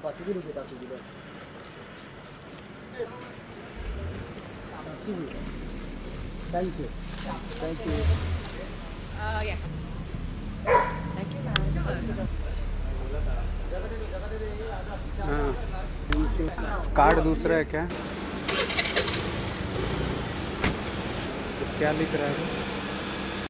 Thank you. Thank you. Yeah. Thank you, ma'am. हाँ, card दूसरा है क्या? क्या लिख रहा है?